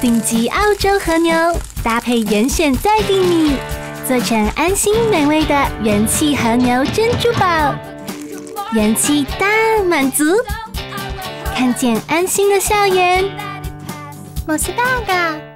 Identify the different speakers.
Speaker 1: 顶级澳洲和牛，搭配严选在地米，做成安心美味的元气和牛珍珠堡，元气大满足，看见安心的笑颜。
Speaker 2: 我是大嘎。